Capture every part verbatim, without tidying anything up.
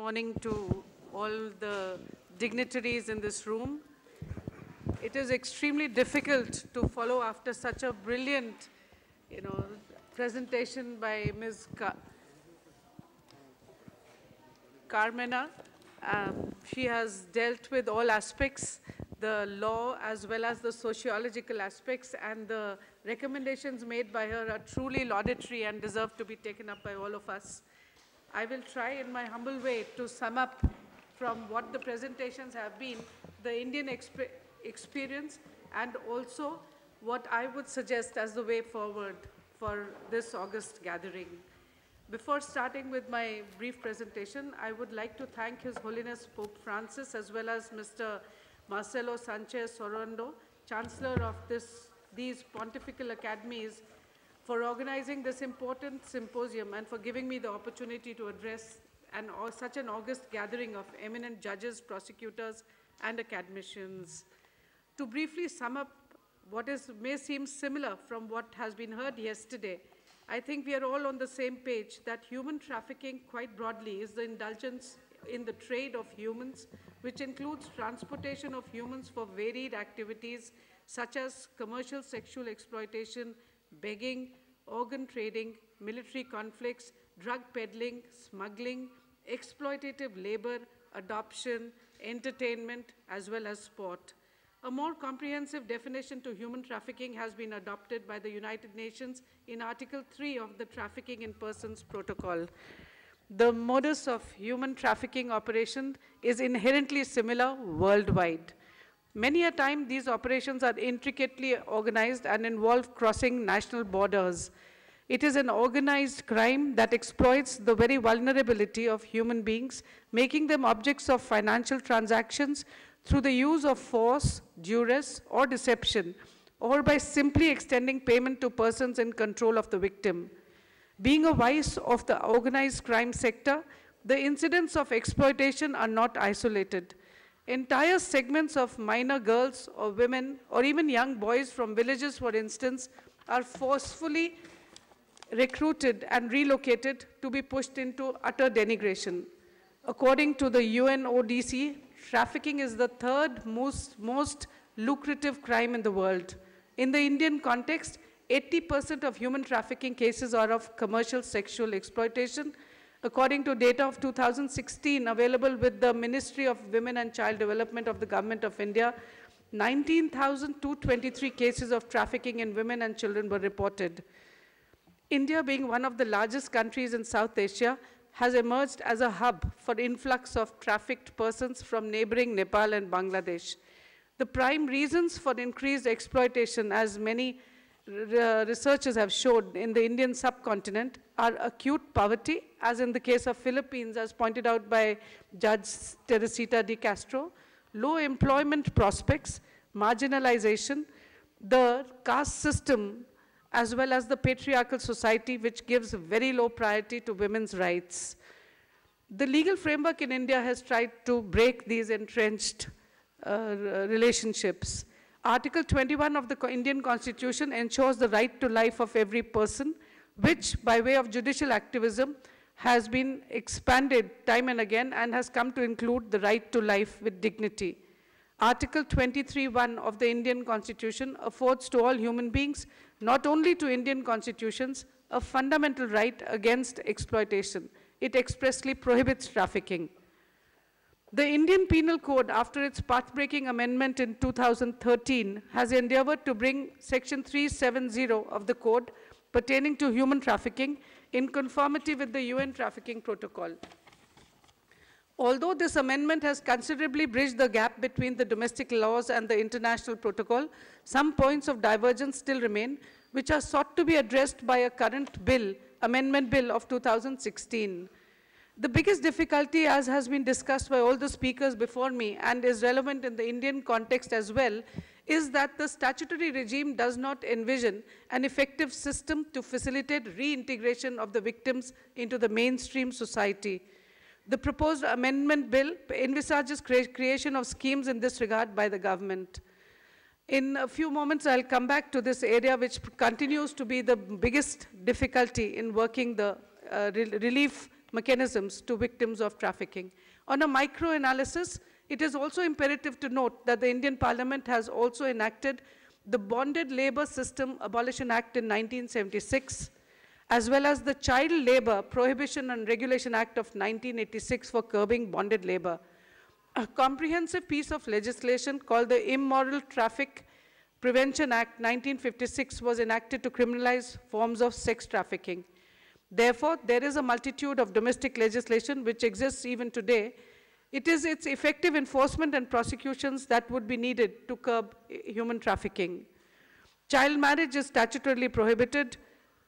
morning to all the dignitaries in this room. It is extremely difficult to follow after such a brilliant, you know, presentation by Miz Ka Carmena. Um, she has dealt with all aspects, the law as well as the sociological aspects, and the recommendations made by her are truly laudatory and deserve to be taken up by all of us. I will try in my humble way to sum up from what the presentations have been, the Indian exp experience, and also what I would suggest as the way forward for this August gathering. Before starting with my brief presentation, I would like to thank His Holiness Pope Francis as well as Mister Marcelo Sanchez Sorondo, Chancellor of this, these Pontifical Academies, for organizing this important symposium and for giving me the opportunity to address an, or such an august gathering of eminent judges, prosecutors, and academicians. To briefly sum up what is, may seem similar from what has been heard yesterday, I think we are all on the same page that human trafficking, quite broadly, is the indulgence in the trade of humans, which includes transportation of humans for varied activities such as commercial sexual exploitation, begging, organ trading, military conflicts, drug peddling, smuggling, exploitative labor, adoption, entertainment, as well as sport. A more comprehensive definition to human trafficking has been adopted by the United Nations in Article three of the Trafficking in Persons Protocol. The modus of human trafficking operation is inherently similar worldwide. Many a time, these operations are intricately organized and involve crossing national borders. It is an organized crime that exploits the very vulnerability of human beings, making them objects of financial transactions through the use of force, duress, or deception, or by simply extending payment to persons in control of the victim. Being a vice of the organized crime sector, the incidents of exploitation are not isolated. Entire segments of minor girls or women or even young boys from villages, for instance, are forcefully recruited and relocated to be pushed into utter denigration. According to the U N O D C, trafficking is the third most, most lucrative crime in the world. In the Indian context, eighty percent of human trafficking cases are of commercial sexual exploitation. According to data of two thousand sixteen, available with the Ministry of Women and Child Development of the Government of India, nineteen thousand two hundred twenty-three cases of trafficking in women and children were reported. India, being one of the largest countries in South Asia, has emerged as a hub for influx of trafficked persons from neighboring Nepal and Bangladesh. The prime reasons for increased exploitation, as many researchers have showed in the Indian subcontinent, are acute poverty, as in the case of Philippines, as pointed out by Judge Teresita de Castro, low employment prospects, marginalization, the caste system, as well as the patriarchal society, which gives very low priority to women's rights. The legal framework in India has tried to break these entrenched uh, relationships. Article twenty-one of the Indian Constitution ensures the right to life of every person, which, by way of judicial activism, has been expanded time and again and has come to include the right to life with dignity. Article twenty-three point one of the Indian Constitution affords to all human beings, not only to Indian constitutions, a fundamental right against exploitation. It expressly prohibits trafficking. The Indian Penal Code, after its path-breaking amendment in two thousand thirteen, has endeavored to bring Section three seventy of the Code pertaining to human trafficking in conformity with the U N Trafficking Protocol. Although this amendment has considerably bridged the gap between the domestic laws and the international protocol, some points of divergence still remain, which are sought to be addressed by a current bill, Amendment Bill of two thousand sixteen. The biggest difficulty, as has been discussed by all the speakers before me and is relevant in the Indian context as well, is that the statutory regime does not envision an effective system to facilitate reintegration of the victims into the mainstream society. The proposed amendment bill envisages cre- creation of schemes in this regard by the government. In a few moments, I'll come back to this area, which continues to be the biggest difficulty in working the uh, re relief mechanisms to victims of trafficking. On a micro-analysis, it is also imperative to note that the Indian Parliament has also enacted the Bonded Labor System Abolition Act in nineteen seventy-six, as well as the Child Labor Prohibition and Regulation Act of nineteen eighty-six for curbing bonded labor. A comprehensive piece of legislation called the Immoral Traffic Prevention Act nineteen fifty-six was enacted to criminalize forms of sex trafficking. Therefore, there is a multitude of domestic legislation which exists even today. It is its effective enforcement and prosecutions that would be needed to curb human trafficking. Child marriage is statutorily prohibited.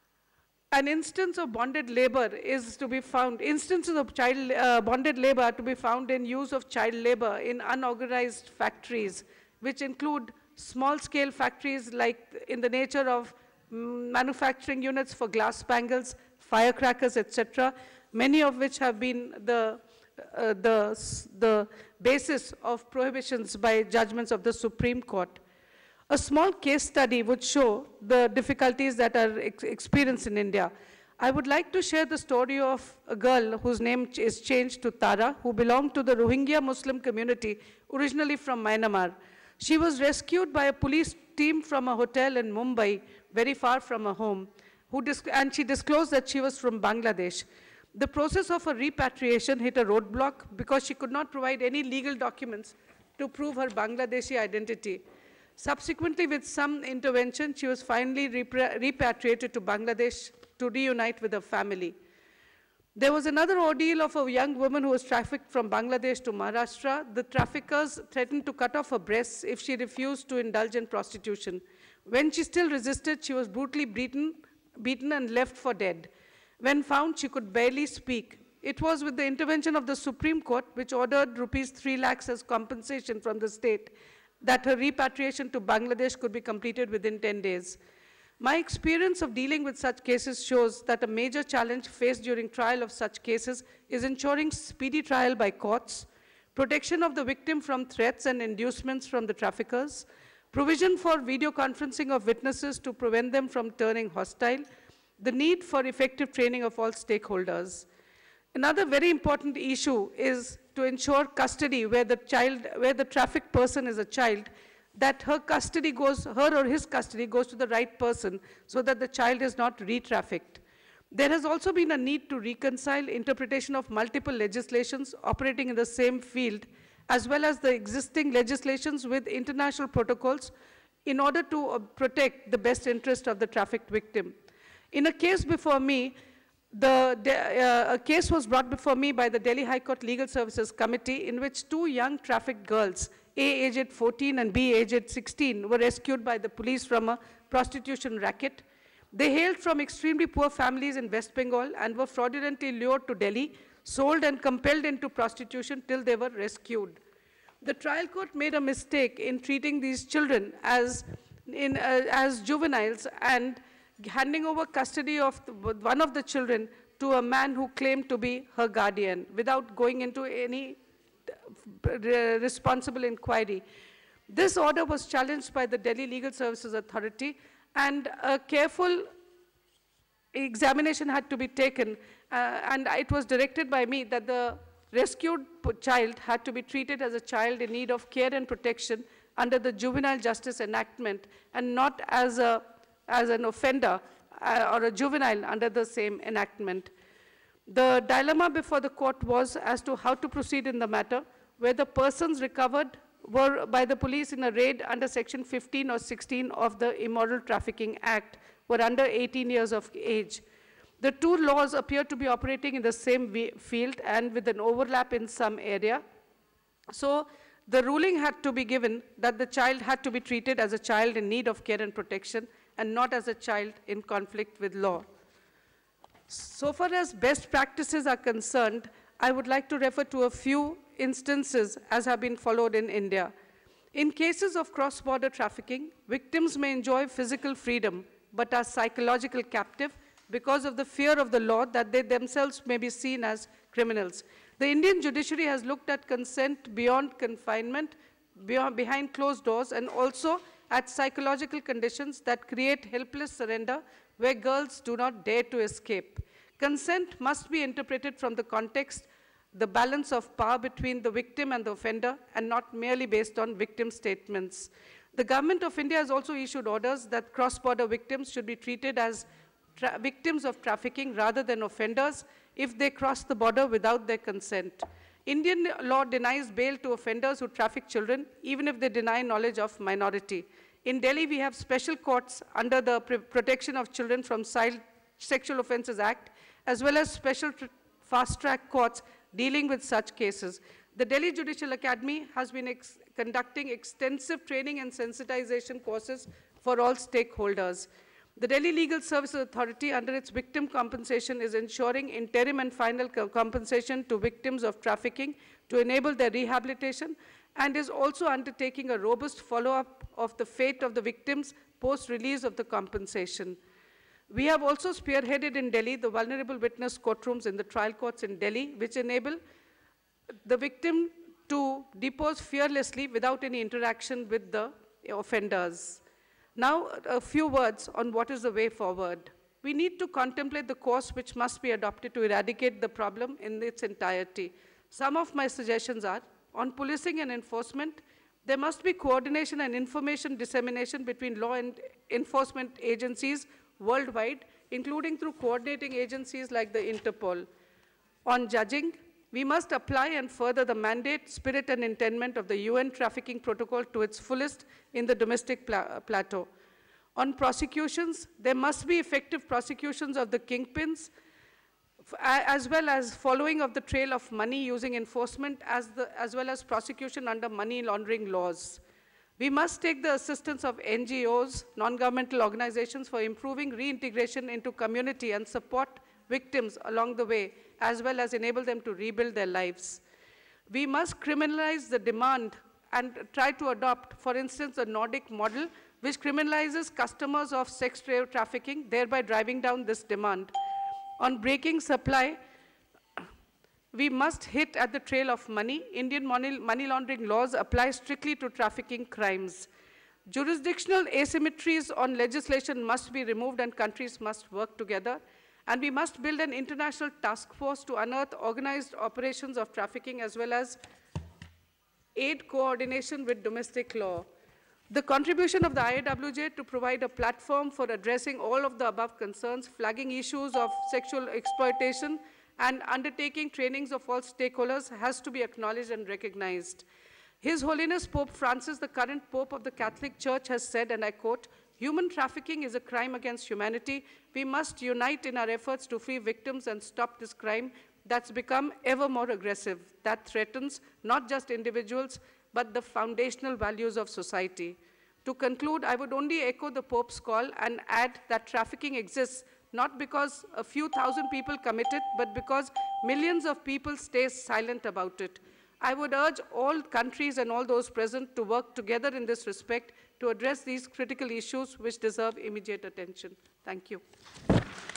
An instance of bonded labor is to be found, instances of child uh, bonded labor are to be found in use of child labor in unorganized factories, which include small-scale factories like in the nature of mm, manufacturing units for glass spangles, firecrackers, et cetera, many of which have been the, uh, the, the basis of prohibitions by judgments of the Supreme Court. A small case study would show the difficulties that are ex experienced in India. I would like to share the story of a girl whose name is changed to Tara, who belonged to the Rohingya Muslim community, originally from Myanmar. She was rescued by a police team from a hotel in Mumbai, very far from her home, who and she disclosed that she was from Bangladesh. The process of her repatriation hit a roadblock because she could not provide any legal documents to prove her Bangladeshi identity. Subsequently, with some intervention, she was finally repatriated to Bangladesh to reunite with her family. There was another ordeal of a young woman who was trafficked from Bangladesh to Maharashtra. The traffickers threatened to cut off her breasts if she refused to indulge in prostitution. When she still resisted, she was brutally beaten, beaten and left for dead. When found, she could barely speak. It was with the intervention of the Supreme Court, which ordered rupees three lakhs as compensation from the state, that her repatriation to Bangladesh could be completed within ten days. My experience of dealing with such cases shows that a major challenge faced during trial of such cases is ensuring speedy trial by courts, protection of the victim from threats and inducements from the traffickers, provision for video conferencing of witnesses to prevent them from turning hostile, the need for effective training of all stakeholders. Another very important issue is to ensure custody where the child, where the trafficked person is a child, that her custody goes, her or his custody goes to the right person so that the child is not re-trafficked. There has also been a need to reconcile interpretation of multiple legislations operating in the same field, as well as the existing legislations with international protocols in order to uh, protect the best interest of the trafficked victim. In a case before me, The, uh, a case was brought before me by the Delhi High Court Legal Services Committee in which two young trafficked girls, A aged fourteen and B aged sixteen, were rescued by the police from a prostitution racket. They hailed from extremely poor families in West Bengal and were fraudulently lured to Delhi, sold and compelled into prostitution till they were rescued. The trial court made a mistake in treating these children as, in, uh, as juveniles and handing over custody of the, one of the children to a man who claimed to be her guardian without going into any responsible inquiry. This order was challenged by the Delhi Legal Services Authority, and a careful examination had to be taken, uh, and it was directed by me that the rescued child had to be treated as a child in need of care and protection under the Juvenile Justice Enactment and not as a as an offender uh, or a juvenile under the same enactment. The dilemma before the court was as to how to proceed in the matter, where the persons recovered were by the police in a raid under section fifteen or sixteen of the Immoral Trafficking Act were under eighteen years of age. The two laws appear to be operating in the same field and with an overlap in some area. So the ruling had to be given that the child had to be treated as a child in need of care and protection and not as a child in conflict with law. So far as best practices are concerned, I would like to refer to a few instances as have been followed in India. In cases of cross-border trafficking, victims may enjoy physical freedom, but are psychological captive because of the fear of the law that they themselves may be seen as criminals. The Indian judiciary has looked at consent beyond confinement, beyond, behind closed doors, and also at psychological conditions that create helpless surrender where girls do not dare to escape. Consent must be interpreted from the context, the balance of power between the victim and the offender, and not merely based on victim statements. The Government of India has also issued orders that cross-border victims should be treated as victims of trafficking rather than offenders if they cross the border without their consent. Indian law denies bail to offenders who traffic children, even if they deny knowledge of minority. In Delhi, we have special courts under the Protection of Children from Child Sexual Offences Act, as well as special fast-track courts dealing with such cases. The Delhi Judicial Academy has been ex conducting extensive training and sensitization courses for all stakeholders. The Delhi Legal Services Authority, under its victim compensation, is ensuring interim and final co compensation to victims of trafficking to enable their rehabilitation, and is also undertaking a robust follow-up of the fate of the victims post-release of the compensation. We have also spearheaded in Delhi the vulnerable witness courtrooms in the trial courts in Delhi, which enable the victim to depose fearlessly without any interaction with the offenders. Now, a few words on what is the way forward. We need to contemplate the course which must be adopted to eradicate the problem in its entirety. Some of my suggestions are, on policing and enforcement, there must be coordination and information dissemination between law and enforcement agencies worldwide, including through coordinating agencies like the Interpol. On judging, we must apply and further the mandate, spirit, and intent of the U N Trafficking Protocol to its fullest in the domestic pla plateau. On prosecutions, there must be effective prosecutions of the kingpins, as well as following of the trail of money using enforcement, as, the, as well as prosecution under money laundering laws. We must take the assistance of N G Os, non-governmental organizations, for improving reintegration into community and support victims along the way, as well as enable them to rebuild their lives. We must criminalize the demand and try to adopt, for instance, the Nordic model, which criminalizes customers of sex slave trafficking, thereby driving down this demand. On breaking supply, we must hit at the trail of money. Indian money, money laundering laws apply strictly to trafficking crimes. Jurisdictional asymmetries on legislation must be removed and countries must work together. And we must build an international task force to unearth organized operations of trafficking, as well as aid coordination with domestic law. The contribution of the I A W J to provide a platform for addressing all of the above concerns, flagging issues of sexual exploitation, and undertaking trainings of all stakeholders has to be acknowledged and recognized. His Holiness Pope Francis, the current Pope of the Catholic Church, has said, and I quote, "Human trafficking is a crime against humanity. We must unite in our efforts to free victims and stop this crime that's become ever more aggressive, that threatens not just individuals, but the foundational values of society." To conclude, I would only echo the Pope's call and add that trafficking exists not because a few thousand people commit it, but because millions of people stay silent about it. I would urge all countries and all those present to work together in this respect to address these critical issues which deserve immediate attention. Thank you.